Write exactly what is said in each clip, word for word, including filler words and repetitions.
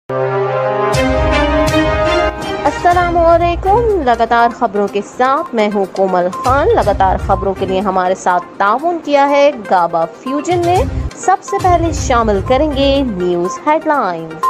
अस्सलामुअलैकुम। लगातार खबरों के साथ मैं हूं कोमल खान। लगातार खबरों के लिए हमारे साथ ताउन किया है गाबा फ्यूजन ने। सबसे पहले शामिल करेंगे news headlines.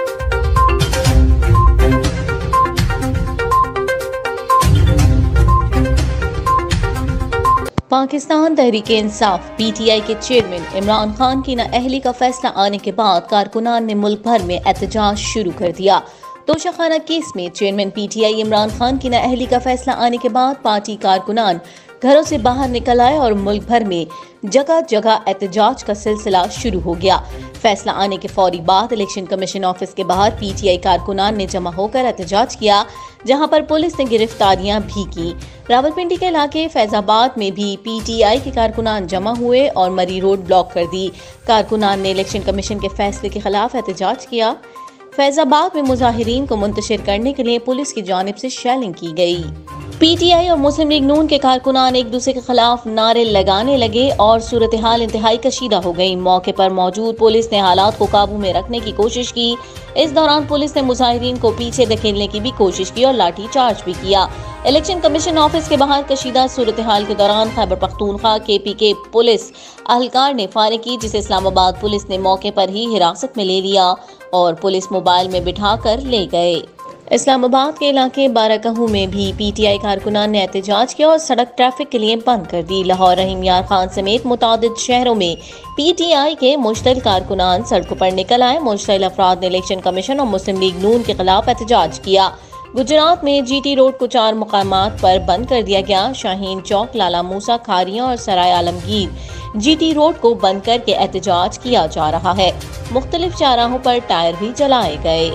Pakistan Tehreek-e-Insaf PTI के चेयरमैन इमरान खान की नाअहली का फैसला आने के बाद कारकुनान ने मुल्क भर में एहतजाज शुरू कर दिया। तोशाखाना केस में चेयरमैन पीटीआई इमरान खान की नाअहली का फैसला आने के बाद पार्टी कारकुनान घरों से बाहर निकल आए और मुल्क भर में जगह जगह एहतजाज का सिलसिला शुरू हो गया। फैसला आने के फौरी बाद इलेक्शन कमीशन ऑफिस के बाहर पीटीआई कारकुनान ने जमा होकर एहतजाज किया, जहां पर पुलिस ने गिरफ्तारियां भी की। रावलपिंडी के इलाके फैजाबाद में भी पीटीआई के कारकुनान जमा हुए और मरी रोड ब्लॉक कर दी। कारकुनान ने इलेक्शन कमीशन के फैसले के खिलाफ एहतजाज किया। फैजाबाद में मुजाहिरीन को मुंतशिर करने के लिए पुलिस की जानिब से शेलिंग की गई। पीटीआई और मुस्लिम लीग नून के कारकुनान एक दूसरे के खिलाफ नारे लगाने लगे और सूरत हाल इंतहाई कशीदा हो गई। मौके पर मौजूद पुलिस ने हालात को काबू में रखने की कोशिश की। इस दौरान पुलिस ने मुजाहिरीन को पीछे धकेलने की भी कोशिश की और लाठी चार्ज भी किया। इलेक्शन कमीशन ऑफिस के बाहर कशीदा सूरत हाल के दौरान खैबर पख्तूनख्वा के पी के पुलिस अहलकार ने फायरिंग की, जिसे इस्लामाबाद पुलिस ने मौके पर ही हिरासत में ले लिया और पुलिस मोबाइल में बिठा कर ले गए। इस्लामाबाद के इलाके बाराकहू में भी पीटीआई कारकुनान ने एहतजाज किया और सड़क ट्रैफिक के लिए बंद कर दी। लाहौर रहीम यार खान समेत मुतादिद शहरों में पीटीआई के मुश्तल कारकुनान सड़कों पर निकल आए। मुश्तल अफराद ने इलेक्शन कमीशन और मुस्लिम लीग नून के खिलाफ एहतजाज किया। गुजरात में जीटी रोड को चार मुकामात पर बंद कर दिया गया। शाहीन चौक, लाला मूसा, खारियां और सराय आलमगीर जीटी रोड को बंद करके एहतजाज किया जा रहा है। मुख्तलिफ चौराहों पर टायर भी जलाए गए।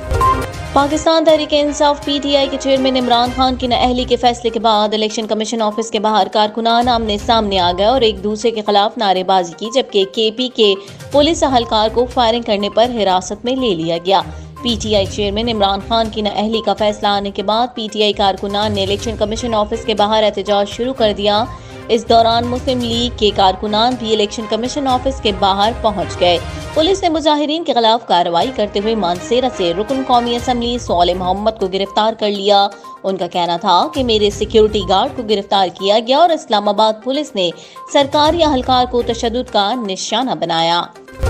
पाकिस्तान तहरीक-ए-इंसाफ पीटीआई के चेयरमैन इमरान खान की नाअहली के फैसले के बाद इलेक्शन कमीशन ऑफिस के बाहर कारकुनान आमने सामने आ गए और एक दूसरे के खिलाफ नारेबाजी की, जबकि केपी के पुलिस अहलकार को फायरिंग करने पर हिरासत में ले लिया गया। पीटीआई चेयरमैन इमरान खान की नाअहली का फैसला आने के बाद पीटीआई कारकुनान ने इलेक्शन कमीशन ऑफिस के बाहर एहतजाज शुरू कर दिया। इस दौरान मुस्लिम लीग के कारकुनान भी इलेक्शन कमीशन ऑफिस के बाहर पहुंच गए। पुलिस ने मुजाहिरीन के खिलाफ कार्रवाई करते हुए मानसेरा से रुकन कौमी असम्बली सोले मोहम्मद को गिरफ्तार कर लिया। उनका कहना था कि मेरे सिक्योरिटी गार्ड को गिरफ्तार किया गया और इस्लामाबाद पुलिस ने सरकारी अहलकार को तशद्दुद का निशाना बनाया।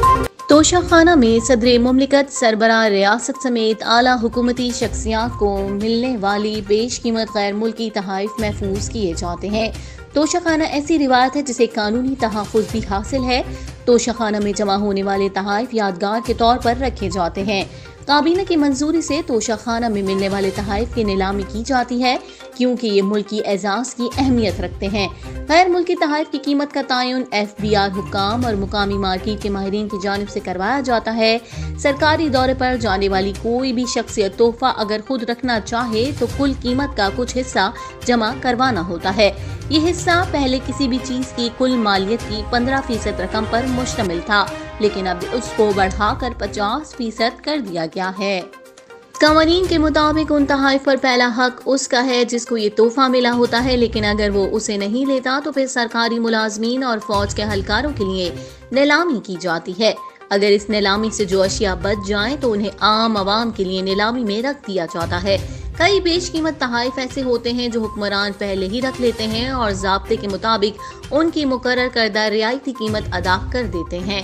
तोशाखाना में सदर मुमलिकत, सरबराह रियासत समेत आला हुकूमती शख्सियात को मिलने वाली बेशकीमत गैर मुल्की तहाइफ महफूज किए जाते हैं। तोशाखाना ऐसी रिवायत है जिसे कानूनी तहफ़्फ़ुज़ भी हासिल है। तोशाखाना में जमा होने वाले तहाइफ यादगार के तौर पर रखे जाते हैं। काबीना की मंजूरी से तोशाखाना में मिलने वाले तहाइफ की नीलामी की जाती है, क्योंकि ये मुल्की एजाज की अहमियत रखते हैं। गैर मुल्की तहाइफ की कीमत का तयन एफ बी आर हुक्काम और मुकामी मार्केट के माहिरीन की जानिब से करवाया जाता है। सरकारी दौरे पर जाने वाली कोई भी शख्सियत तोहफा अगर खुद रखना चाहे तो कुल कीमत का कुछ हिस्सा जमा करवाना होता है। ये हिस्सा पहले किसी भी चीज की कुल मालियत की पंद्रह फीसद रकम पर मुश्तमिल था, लेकिन अब उसको बढ़ाकर पचास फीसद कर दिया गया है। कवानीन के मुताबिक उन तहाइफ पर पहला हक उसका है जिसको ये तोहफा मिला होता है, लेकिन अगर वो उसे नहीं लेता तो फिर सरकारी मुलाजमीन और फौज के अहलकारों के लिए नीलामी की जाती है। अगर इस नीलामी से जो अशिया बच जाएं तो उन्हें आम आवाम के लिए नीलामी में रख दिया जाता है। कई बेशकीमत तहाइफ ऐसे होते हैं जो हुक्मरान पहले ही रख लेते हैं और ज़ाब्ते के मुताबिक उनकी मुकर्रर करदा रियायती कीमत अदा कर देते हैं।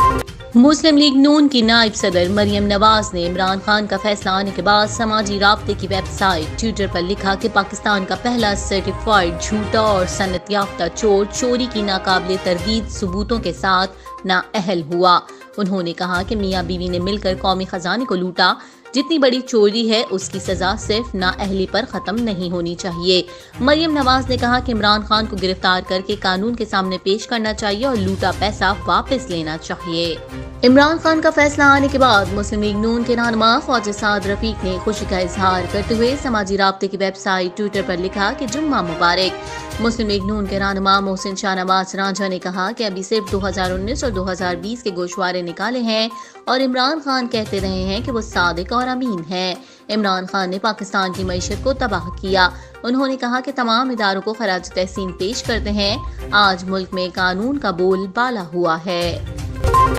मुस्लिम लीग नून की नायब सदर मरियम नवाज ने इमरान खान का फैसला आने के बाद समाजी राब्ते की वेबसाइट ट्विटर पर लिखा कि पाकिस्तान का पहला सर्टिफाइड झूठा और सनत याफ्ता चोर चोरी की नाकाबिले तरदीद सबूतों के साथ नाअहल हुआ। उन्होंने कहा कि मियाँ बीवी ने मिलकर कौमी खजाने को लूटा। जितनी बड़ी चोरी है उसकी सजा सिर्फ नाअहली पर खत्म नहीं होनी चाहिए। मरियम नवाज ने कहा कि इमरान खान को गिरफ्तार करके कानून के सामने पेश करना चाहिए और लूटा पैसा वापस लेना चाहिए। इमरान खान का फैसला आने के बाद मुस्लिम लीग नून के रहनुमा ख्वाजा साद रफीक ने खुशी का इजहार करते हुए समाजी राब्ते की वेबसाइट ट्विटर पर लिखा कि जुम्मा मुबारक। मुस्लिम लीग नून के रहनुमा मोहसिन शाहनवाज रांझा ने कहा कि अभी सिर्फ दो हजार उन्नीस और दो हजार बीस के गोशवारे निकाले हैं और इमरान खान कहते रहे हैं कि वो सादिक और अमीन है। इमरान खान ने पाकिस्तान की मईशत को तबाह किया। उन्होंने कहा कि तमाम इदारों को खराज तहसीन पेश करते हैं। आज मुल्क में कानून का बोल बाला हुआ है।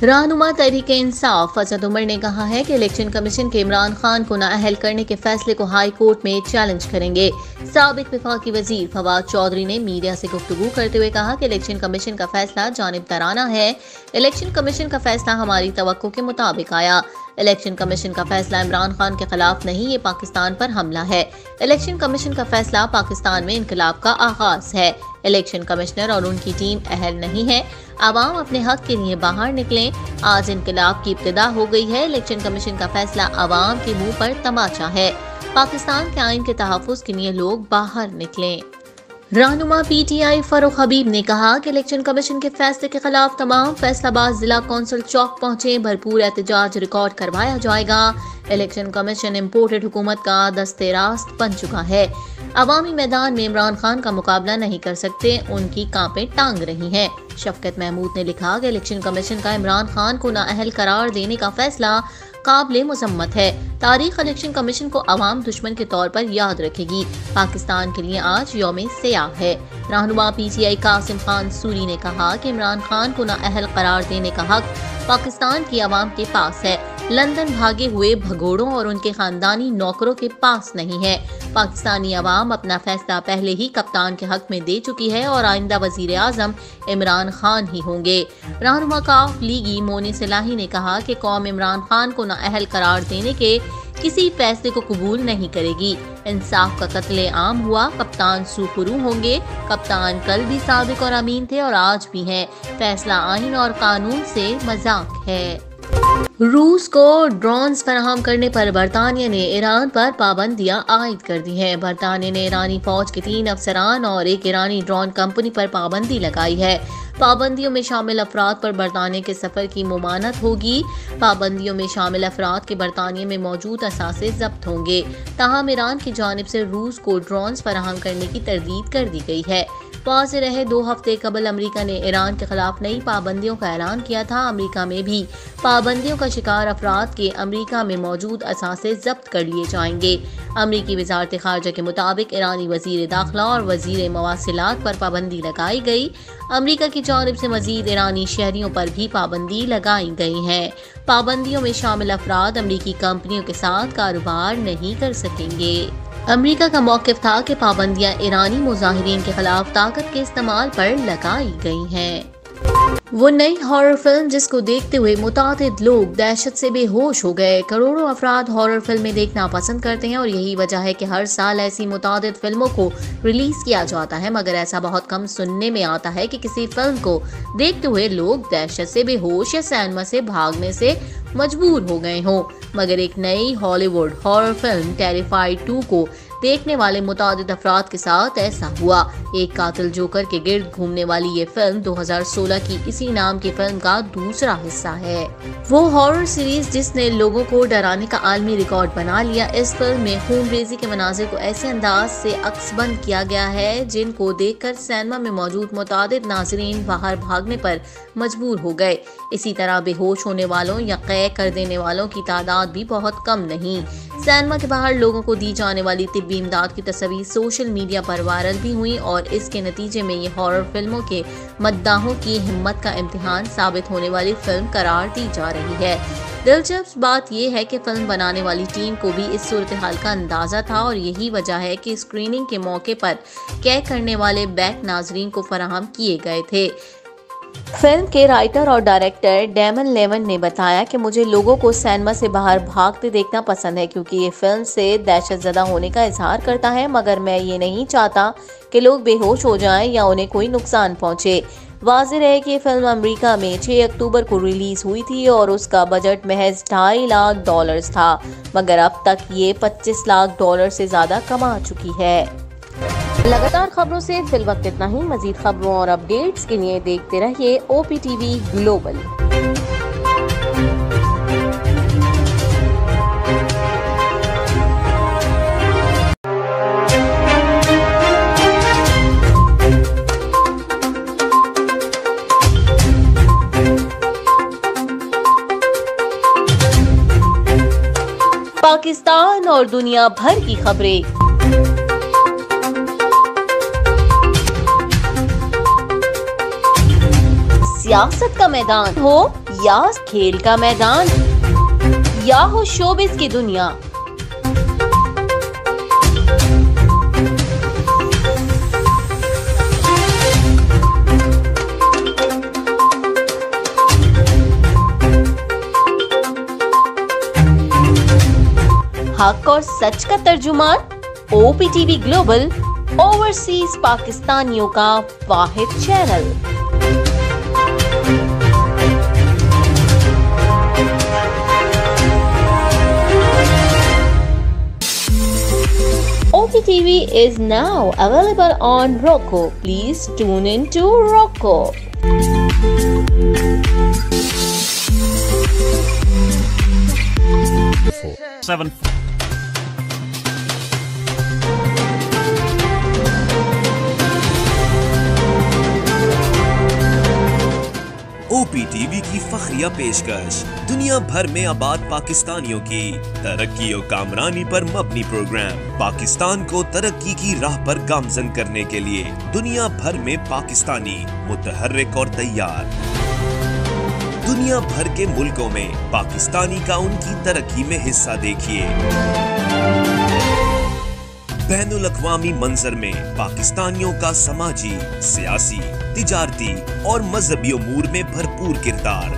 रहनुमा तहरीक-ए-इंसाफ असद उमर ने कहा है कि इलेक्शन कमीशन के इमरान खान को नाअहल करने के फैसले को हाई कोर्ट में चैलेंज करेंगे। साबिक वफाकी वजीर फवाद चौधरी ने मीडिया से गुफ्तगू करते हुए कहा कि इलेक्शन कमीशन का फैसला जानिबदाराना है। इलेक्शन कमीशन का फैसला हमारी तवक्को के मुताबिक आया। इलेक्शन कमीशन का फैसला इमरान खान के खिलाफ नहीं, ये पाकिस्तान पर हमला है। इलेक्शन कमीशन का फैसला पाकिस्तान में इनकलाब का आगाज है। इलेक्शन कमिश्नर और उनकी टीम अहल नहीं है। आवाम अपने हक के लिए बाहर निकलें। आज इनकलाब की इब्तिदा हो गई है। इलेक्शन कमीशन का फैसला आवाम के मुंह पर तमाचा है। पाकिस्तान के आइन के तहफ्फुज़ के लिए लोग बाहर निकलें। रहनुमा पीटीआई फरूख हबीब ने कहा कि इलेक्शन कमीशन के फैसले के खिलाफ तमाम फैसलाबाज जिला कौंसिल चौक पहुंचे, भरपूर एहतजाज रिकॉर्ड करवाया जाएगा। इलेक्शन कमीशन इम्पोर्टेड हुकूमत का दस्ते रास्त बन चुका है। अवामी मैदान में इमरान खान का मुकाबला नहीं कर सकते, उनकी कांपे टांग रही हैं। शफकत महमूद ने लिखा कि इलेक्शन कमीशन का इमरान खान को नाअहल करार देने का फैसला काबिले मुजम्मत है। तारीख इलेक्शन कमीशन को अवाम दुश्मन के तौर पर याद रखेगी। पाकिस्तान के लिए आज यौम सियाह है। रहनुमा पीटीआई कासिम खान सूरी ने कहा कि इमरान खान को नाअहल करार देने का हक पाकिस्तान की आवाम के पास है। लंदन भागे हुए भगोड़ों और उनके खानदानी नौकरों के पास नहीं है। पाकिस्तानी आवाम अपना फैसला पहले ही कप्तान के हक में दे चुकी है और आइंदा वजीर आजम इमरान खान ही होंगे। रहनुमा काफ लीगी मोनी सलाही ने कहा कि कौम इमरान खान को नाअहल करार देने के किसी फैसले को कबूल नहीं करेगी। इंसाफ का कत्ले आम हुआ, कप्तान सुखरू होंगे। कप्तान कल भी साबिक और अमीन थे और आज भी हैं। फैसला आइन और कानून से मजाक है। रूस को ड्रोन्स फराहम करने पर बरतानिया ने ईरान पर पाबंदियां आयद कर दी हैं। बरतानिया ने ईरानी फौज के तीन अफसरान और एक ईरानी ड्रोन कंपनी पर पाबंदी लगाई है। पाबंदियों में शामिल अफराद पर बरतानिया के सफर की मुमानत होगी। पाबंदियों में शामिल अफराद के बरतानिया में मौजूद असासे जब्त होंगे। ताहम ईरान की जानिब से रूस को ड्रोन्स फराहम करने की तरदीद कर दी गई है। वाज़ेह रहे दो हफ्ते कबल अमेरिका ने ईरान के खिलाफ नई पाबंदियों का ऐलान किया था। अमेरिका में भी पाबंदियों का शिकार अफराद के अमेरिका में मौजूद असासे जब्त कर लिए जाएंगे। अमेरिकी वजारत खारजा के मुताबिक ईरानी वजीर दाखिला और वजीर मवासिलात पर पाबंदी लगाई गई। अमेरिका की जानिब से मजीद ईरानी शहरियों पर भी पाबंदी लगाई गई है। पाबंदियों में शामिल अफराद अमेरिकी कंपनियों के साथ कारोबार नहीं कर सकेंगे। अमेरिका का मौक़िफ़ था कि पाबंदियां ईरानी मुजाहिरीन के खिलाफ ताकत के इस्तेमाल पर लगाई गई हैं। वो नई हॉरर फिल्म जिसको देखते हुए मुतादिद लोग दहशत से बेहोश हो गए। करोड़ों अफराद हॉरर फिल्में देखना पसंद करते हैं और यही वजह है कि हर साल ऐसी मुतादिद फिल्मों को रिलीज किया जाता है, मगर ऐसा बहुत कम सुनने में आता है कि किसी फिल्म को देखते हुए लोग दहशत से बेहोश या सिनेमा से भागने से मजबूर हो गए हों। मगर एक नई Hollywood horror film terrified two को देखने वाले मुतादिद अफराद के साथ ऐसा हुआ। एक कातिल जोकर के गिर्द घूमने वाली ये फिल्म दो हज़ार सोलह की इसी नाम की फिल्म का दूसरा हिस्सा है। वो हॉरर सीरीज जिसने लोगों को डराने का आलमी रिकॉर्ड बना लिया। इस फिल्म में खूनरेजी के मनाजिर को ऐसे अंदाज से अक्सबंद किया गया है जिनको देखकर सिनेमा में मौजूद मुतादिद नाजरीन बाहर भागने पर मजबूर हो गए। इसी तरह बेहोश होने वालों या कै कर देने वालों की तादाद भी बहुत कम नहीं। सिनेमा के बाहर लोगों को दी जाने वाली तिब्बी इमदाद की तस्वीर सोशल मीडिया पर वायरल भी हुई और इसके नतीजे में ये हॉरर फिल्मों के मद्दाहों की हिम्मत का इम्तिहान साबित होने वाली फिल्म करार दी जा रही है। दिलचस्प बात यह है कि फिल्म बनाने वाली टीम को भी इस सूरत हाल का अंदाजा था और यही वजह है कि स्क्रीनिंग के मौके पर कै करने वाले बैक नाजरीन को फराहम किए गए थे। फिल्म के राइटर और डायरेक्टर डैमन लेवन ने बताया कि मुझे लोगों को सिनेमा से बाहर भागते देखना पसंद है क्योंकि ये फिल्म से दहशत ज़दा होने का इजहार करता है, मगर मैं ये नहीं चाहता कि लोग बेहोश हो जाएं या उन्हें कोई नुकसान पहुंचे। वाज़ेह है कि ये फिल्म अमेरिका में छह अक्टूबर को रिलीज हुई थी और उसका बजट महज ढाई लाख डॉलर्स था, मगर अब तक ये पच्चीस लाख डॉलर से ज़्यादा कमा चुकी है। लगातार खबरों से फिल वक्त इतना ही। मजीद खबरों और अपडेट्स के लिए देखते रहिए ओपीटीवी ग्लोबल। पाकिस्तान और दुनिया भर की खबरें, सियासत का मैदान हो या खेल का मैदान या हो शोबिस की दुनिया, हक और सच का तर्जुमान ओपीटीवी ग्लोबल, ओवरसीज पाकिस्तानियों का वाहिद चैनल। O P T V is now available on Roku. Please tune in to Roku. Seven. OPTV की फखरिया पेशकश दुनिया भर में आबाद पाकिस्तानियों की तरक्की और कामरानी पर मबनी प्रोग्राम पाकिस्तान को तरक्की की राह पर गामजन करने के लिए दुनिया भर में पाकिस्तानी मुतहर्रिक और तैयार। दुनिया भर के मुल्कों में पाकिस्तानी का उनकी तरक्की में हिस्सा देखिए। बैनुल अक़वामी मंजर में पाकिस्तानियों का समाजी, सियासी, तिजारती और मजहबी उमूर में भरपूर किरदार।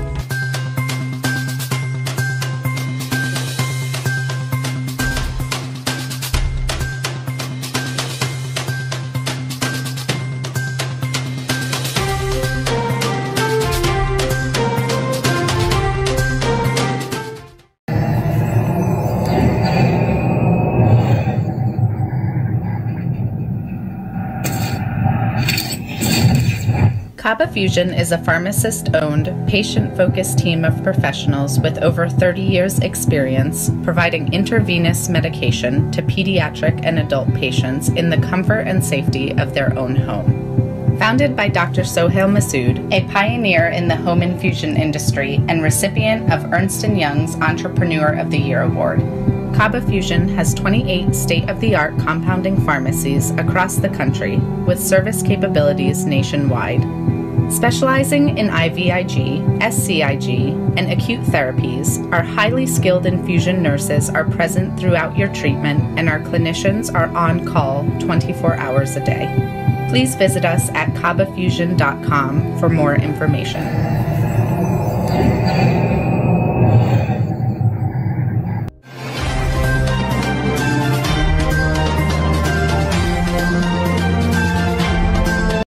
Kaba Fusion is a pharmacist-owned, patient-focused team of professionals with over thirty years' experience providing intravenous medication to pediatric and adult patients in the comfort and safety of their own home. Founded by Doctor Sohail Masood, a pioneer in the home infusion industry and recipient of Ernst and Young's Entrepreneur of the Year Award, Kaba Fusion has twenty-eight state-of-the-art compounding pharmacies across the country with service capabilities nationwide. Specializing in I V I G, S C I G, and acute therapies, our highly skilled infusion nurses are present throughout your treatment and our clinicians are on call twenty-four hours a day. Please visit us at kaba fusion dot com for more information.